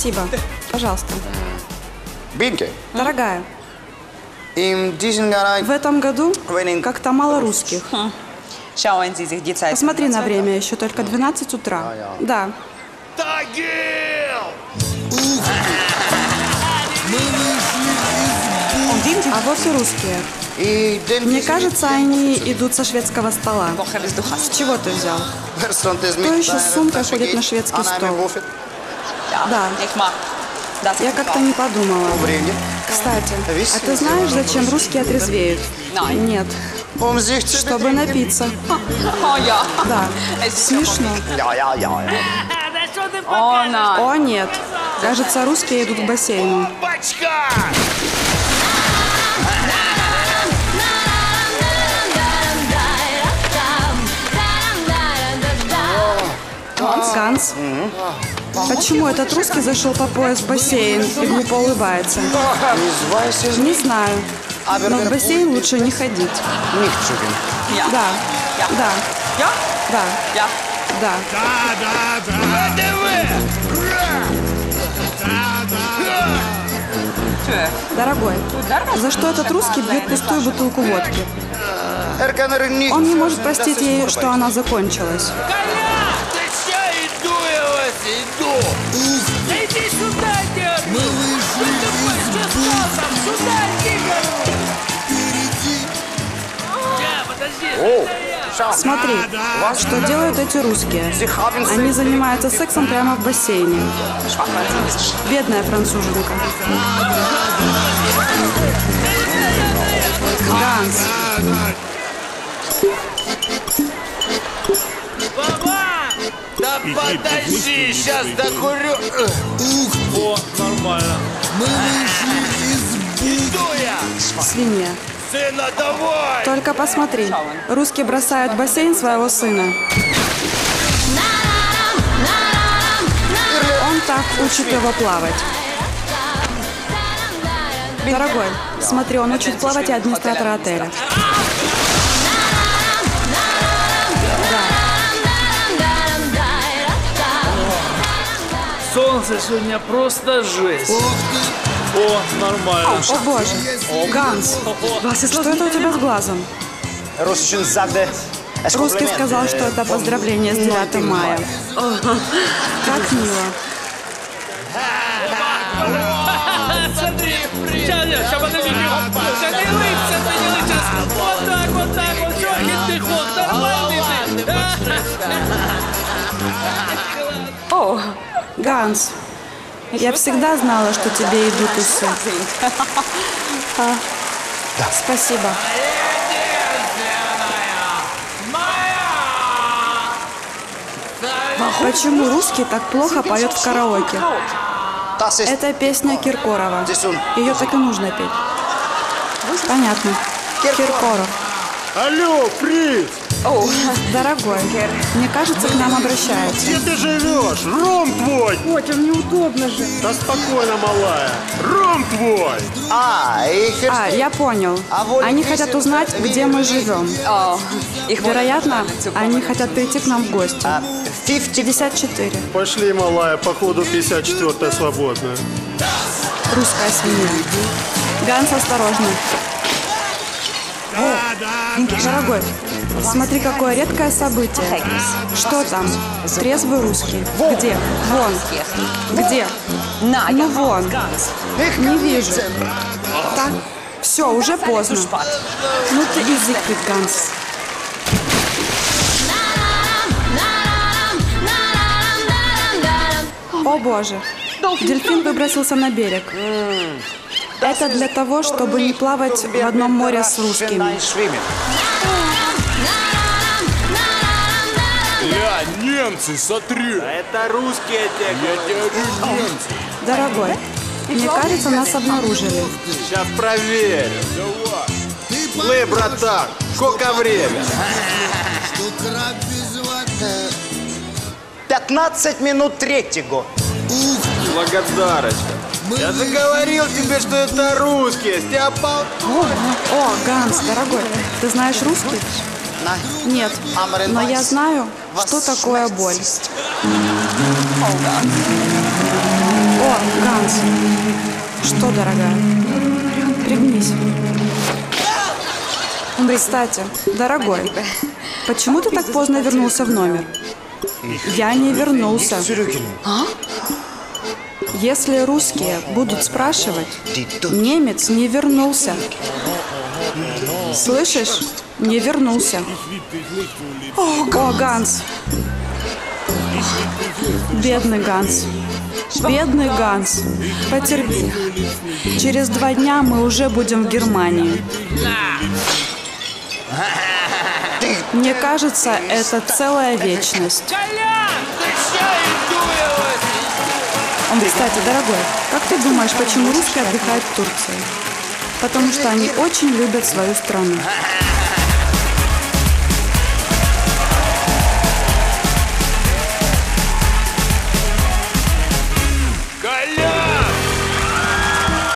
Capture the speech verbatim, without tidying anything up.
Спасибо. Пожалуйста. Бинки. Дорогая, In diesem Jahr в этом году как-то мало русских. Schauen Sie sich die Zeit. Посмотри на время, еще только двенадцать утра. Да. А вот и русские. Мне кажется, они идут со шведского стола. С чего ты взял? Кто еще с сумкой ходит на шведский стол? Да. Я как-то не подумала. Кстати, а ты знаешь, зачем русские отрезвеют? Нет. Чтобы напиться. Да. Смешно. О, нет. Кажется, русские идут к бассейну. Ганс, почему этот русский зашел по пояс в бассейн и глупо улыбается? Не знаю, но в бассейн лучше не ходить. Да, да, да, да. Дорогой, за что этот русский бьет пустую бутылку водки? Он не может простить ей, что она закончилась. Иди сюда, дядя! Мы вышли из сюда, Смотри, что делают эти русские. Они занимаются сексом прямо в бассейне. Бедная француженка. Ганс. Да подожди, сейчас докурю. Ух, о, нормально. Мы вышли из Иду я. Свинья. Сына, давай. Только посмотри. Русские бросают в бассейн своего сына. Он так учит его плавать. Дорогой, смотри, он учит плавать и администратора отеля. Солнце сегодня просто жесть. О, нормально. О, боже. Ганс, что это у тебя с глазом? Русский сказал, что это поздравление с девятым мая. Как мило. Смотри, сейчас, сейчас, подожди, сейчас не лыбся, ты не лыбся. Вот так, вот так, вот, чё, ты ход, нормальный ты. О, Ганс, я всегда знала, что тебе идут усы. А, спасибо. Почему русский так плохо поет в караоке? Это песня Киркорова. Ее так и нужно петь. Понятно. Киркоров. Алло, Фриц! Дорогой, мне кажется, к нам обращаются. Где ты живешь? Ром твой! Котя, неудобно же. Да спокойно, малая. Ром твой! А, А, я понял. Они хотят узнать, где мы живем. Вероятно, они хотят прийти к нам в гости. пятьдесят четыре. Пошли, малая, походу пятьдесят четвёртая свободная. Русская свинья. Ганс, осторожно. Дорогой, смотри, какое редкое событие. Что там? Трезвый русский. Где? Вон. Где? Ну вон. Не вижу. Так, все, уже поздно. Ну ты изыгрит, Ганс. О боже, дельфин выбросился на берег. Это для того, чтобы не плавать в одном море с русскими. Ля, немцы, смотри. Это русские те. Я тебе говорю, немцы. Дорогой, мне кажется, нас обнаружили. Сейчас проверим. Плей, братан, сколько время? пятнадцать минут третьего. Благодарочка. Я же говорил тебе, что это русские. С тебя пол... О, о, Ганс, дорогой, ты знаешь русский? Нет, но я знаю, что такое боль. О, Ганс. Что, дорогая? Пригнись. Кстати, дорогой, почему ты так поздно вернулся в номер? Я не вернулся. Если русские будут спрашивать, немец не вернулся. Слышишь? Не вернулся. О, Ганс. Бедный Ганс. Бедный Ганс. Потерпи. Через два дня мы уже будем в Германии. Мне кажется, это целая вечность. Кстати, дорогой, как ты думаешь, почему русские отдыхают в Турции? Потому что они очень любят свою страну.